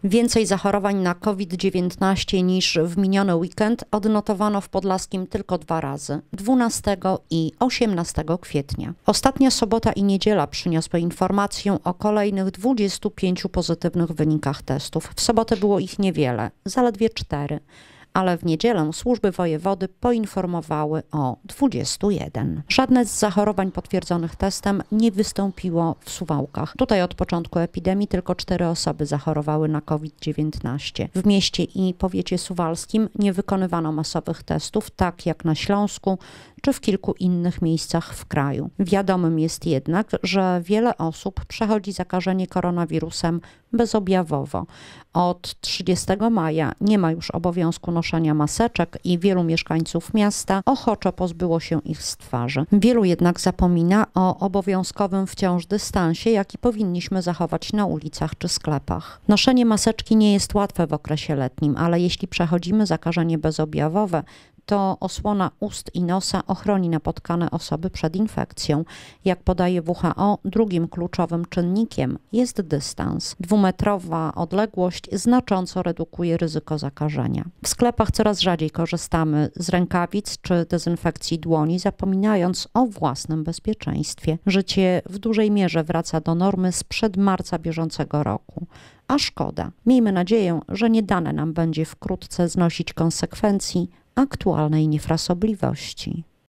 Więcej zachorowań na COVID-19 niż w miniony weekend odnotowano w Podlaskim tylko 2 razy, 12 i 18 kwietnia. Ostatnia sobota i niedziela przyniosły informację o kolejnych 25 pozytywnych wynikach testów. W sobotę było ich niewiele, zaledwie 4. Ale w niedzielę służby wojewody poinformowały o 21. Żadne z zachorowań potwierdzonych testem nie wystąpiło w Suwałkach. Tutaj od początku epidemii tylko 4 osoby zachorowały na COVID-19. W mieście i powiecie suwalskim nie wykonywano masowych testów, tak jak na Śląsku czy w kilku innych miejscach w kraju. Wiadomym jest jednak, że wiele osób przechodzi zakażenie koronawirusem bezobjawowo. Od 30 maja nie ma już obowiązku noszenia maseczek i wielu mieszkańców miasta ochoczo pozbyło się ich z twarzy. Wielu jednak zapomina o obowiązkowym wciąż dystansie, jaki powinniśmy zachować na ulicach czy sklepach. Noszenie maseczki nie jest łatwe w okresie letnim, ale jeśli przechodzimy zakażenie bezobjawowe, to osłona ust i nosa ochroni napotkane osoby przed infekcją. Jak podaje WHO, drugim kluczowym czynnikiem jest dystans. 2-metrowa odległość znacząco redukuje ryzyko zakażenia. W sklepach coraz rzadziej korzystamy z rękawic czy dezynfekcji dłoni, zapominając o własnym bezpieczeństwie. Życie w dużej mierze wraca do normy sprzed marca bieżącego roku. A szkoda. Miejmy nadzieję, że nie dane nam będzie wkrótce znosić konsekwencji aktualnej niefrasobliwości.